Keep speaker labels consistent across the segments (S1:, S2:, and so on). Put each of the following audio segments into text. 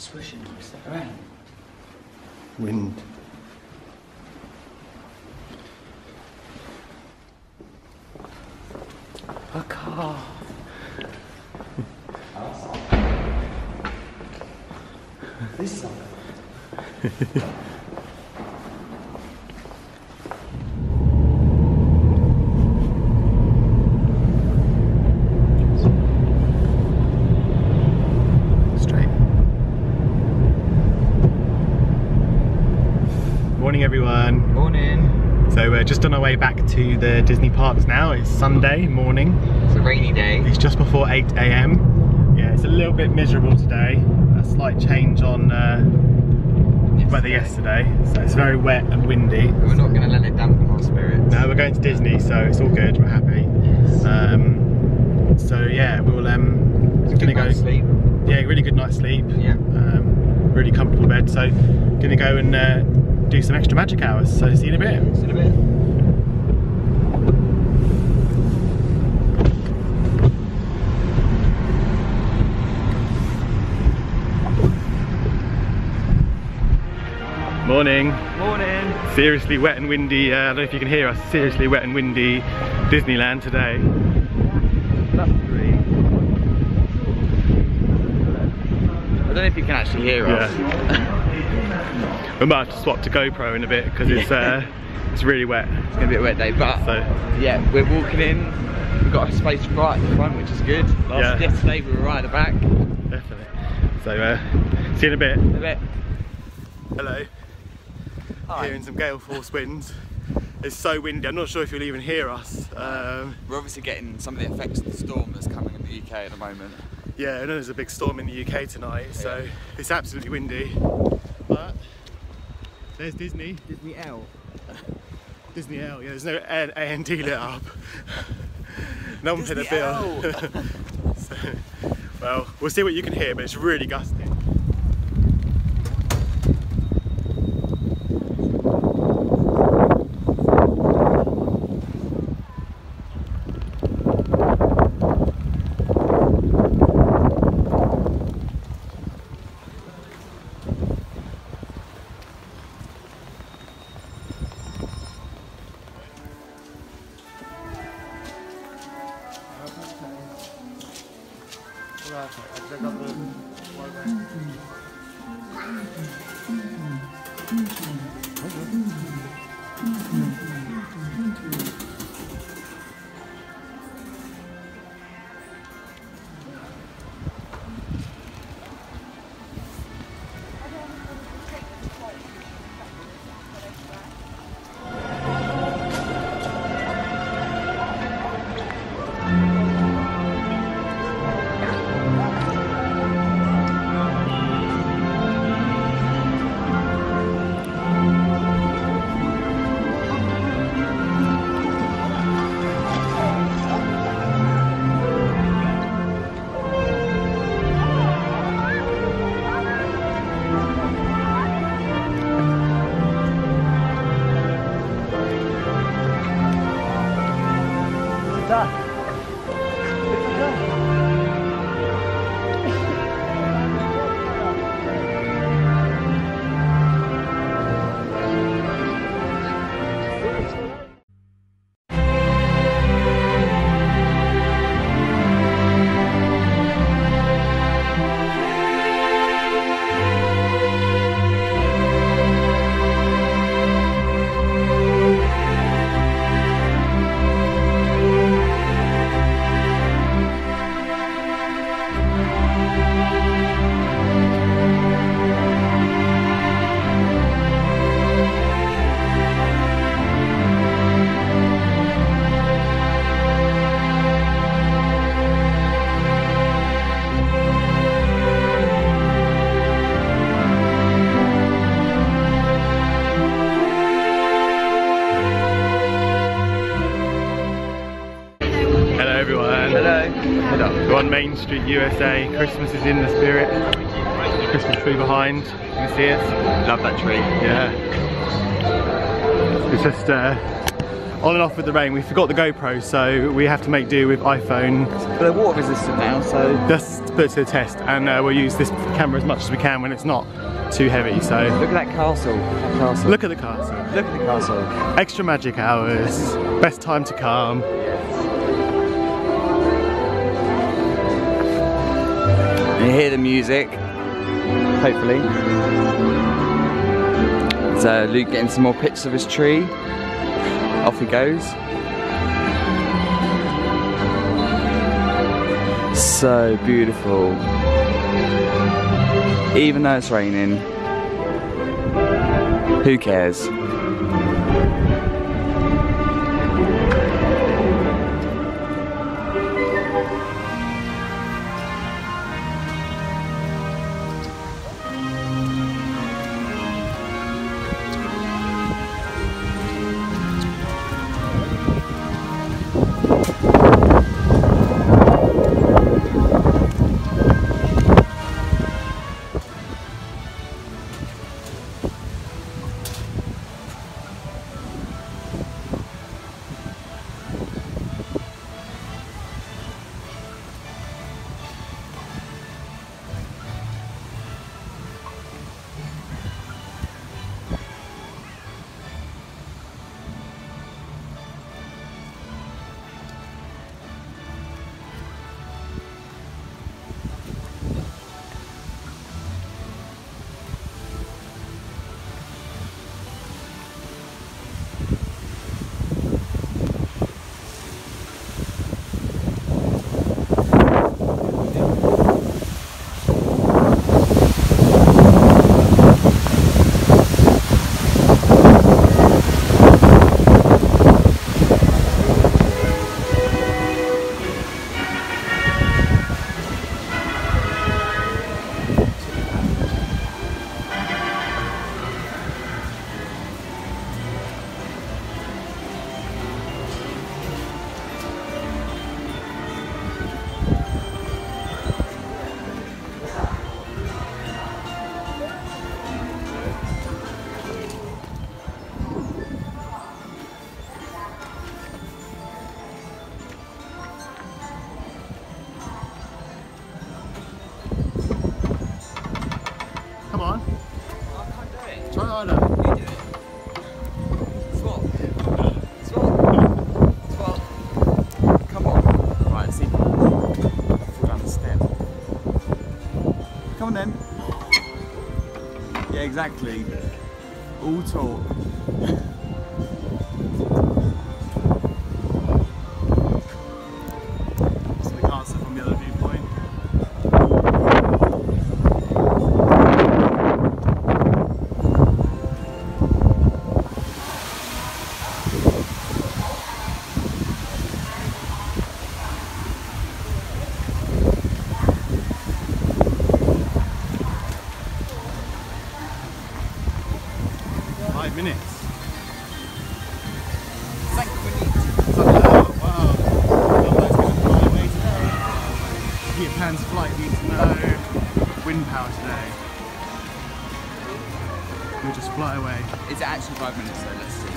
S1: swishing, it's like rain.
S2: Wind.
S1: A car. This side.
S2: Morning everyone.
S1: Morning.
S2: So we're just on our way back to the Disney parks now. It's Sunday morning.
S1: It's a rainy day.
S2: It's just before 8 AM. Yeah, it's a little bit miserable today. A slight change on weather yesterday. So it's very wet and windy.
S1: But we're not going to let it dampen our spirits.
S2: No, we're going to Disney, so it's all good. We're happy.
S1: Yes.
S2: So yeah, we'll
S1: Gonna go sleep.
S2: Yeah, really good night's sleep.
S1: Yeah.
S2: Really comfortable bed. So gonna go and do some extra magic hours. So see you in a bit.
S1: See you in a bit.
S2: Morning.
S1: Morning.
S2: Seriously wet and windy. I don't know if you can hear us. Seriously wet and windy Disneyland today.
S1: Blustery. I don't know if you can actually hear us.
S2: We might have to swap to GoPro in a bit because it's really wet.
S1: It's gonna be a wet day, but
S2: So
S1: yeah, we're walking in. We've got a space right at the front, which is good. Yesterday we were right at the back.
S2: definitely. So see you in a bit.
S1: A bit.
S2: Hello.
S1: Hi.
S2: Hearing some gale force winds. It's so windy. I'm not sure if you'll even hear us.
S1: We're obviously getting some of the effects of the storm that's coming in the UK at the moment.
S2: Yeah, I know there's a big storm in the UK tonight, so it's absolutely windy. But there's Disney.
S1: Disney L.
S2: Disney L, yeah, there's no A&D lit up. No one paid a bill. So, well, we'll see what you can hear, but it's really gusting. We're on Main Street, USA. Christmas is in the spirit. Christmas tree behind. You can see it.
S1: Love that tree.
S2: Yeah. It's just on and off with the rain. We forgot the GoPro, so we have to make do with iPhone.
S1: But they're water resistant now, so...
S2: Let's put it to the test, and we'll use this camera as much as we can when it's not too heavy, so...
S1: Look at that castle.
S2: Look at the castle.
S1: Look at the castle.
S2: Extra magic hours. Best time to come.
S1: You hear the music, hopefully. So Luke getting some more pictures of his tree. Off he goes. So beautiful. Even though it's raining, who cares?
S2: Try harder.
S1: You do it. Swap. Come on.
S2: Right, see. Fall down the step.
S1: Come on then. Yeah, exactly. All talk.
S2: So we can't sit from the other viewpoint. Minutes. Oh, wow. Nobody's going to fly away today. Peter Pan's flight needs no wind power today. We'll just fly away.
S1: It's actually 5 minutes, so let's see.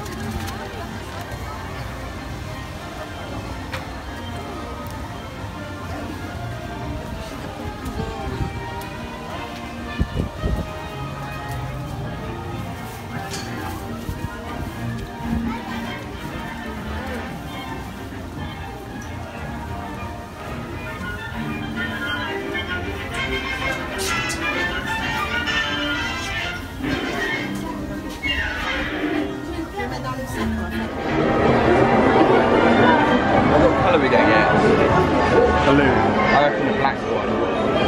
S1: What colour are we going to get?
S2: Balloon.
S1: I reckon the black one.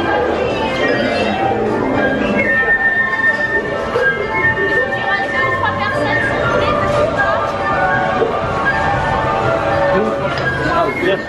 S1: Oh, yes.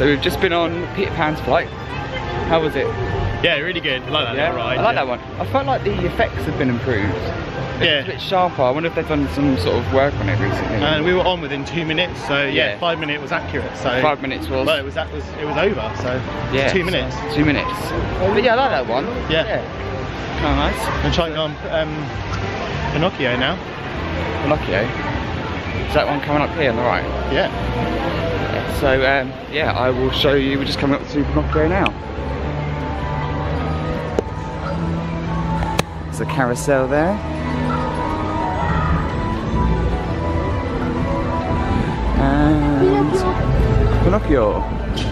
S1: So we've just been on Peter Pan's flight. How was it?
S2: Yeah, really good. I like that little ride.
S1: I like that one. I felt like the effects have been improved. It's a bit sharper. I wonder if they've done some sort of work on it recently.
S2: And we were on within 2 minutes, so yeah, 5 minutes was accurate. So
S1: 5 minutes was.
S2: Well, it was over. So
S1: yeah,
S2: 2 minutes.
S1: 2 minutes. But yeah, I like that one.
S2: Yeah.
S1: Kind of nice.
S2: I'm trying on Pinocchio now.
S1: Pinocchio. Is that one coming up here on the right?
S2: Yeah.
S1: So yeah, I will show you. We're just coming up to Pinocchio now. There's a carousel there. And Pinocchio.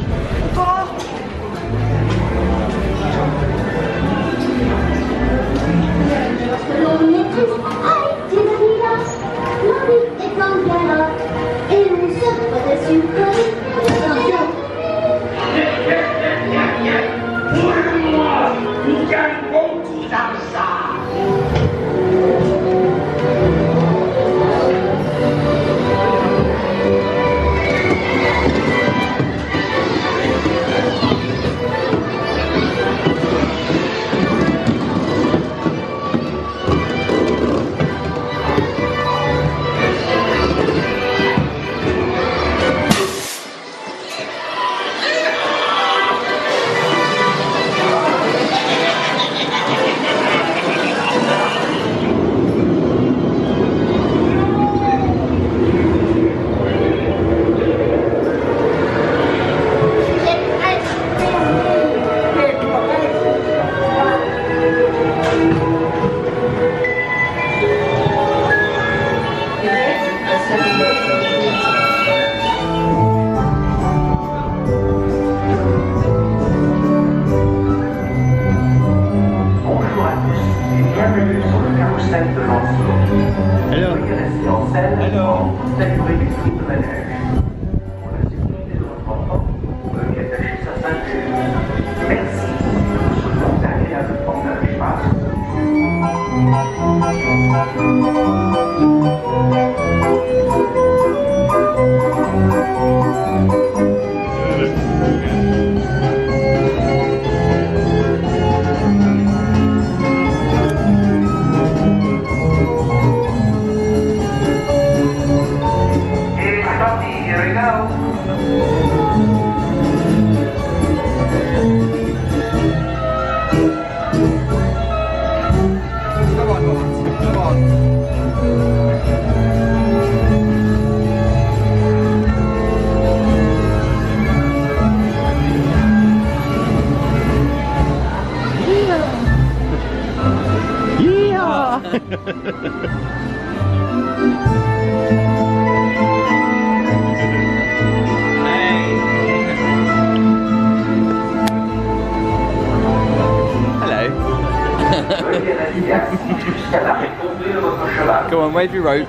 S1: Go on, wave your rope.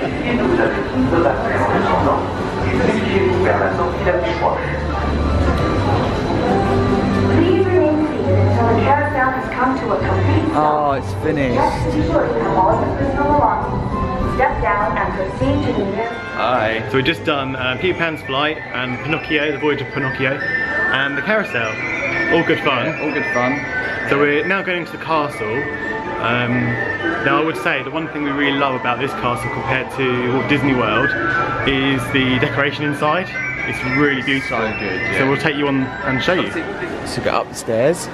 S1: Oh, it's finished.
S3: Step down and proceed to the nearest.
S2: Alright, so we've just done Peter Pan's flight and Pinocchio, the voyage of Pinocchio, and the carousel. All good fun.
S1: Yeah, all good fun.
S2: So we're now going to the castle. Now I would say the one thing we really love about this castle compared to Walt Disney World is the decoration inside. It's really beautiful.
S1: So good, yeah.
S2: So we'll take you on and show you.
S1: So go up the stairs.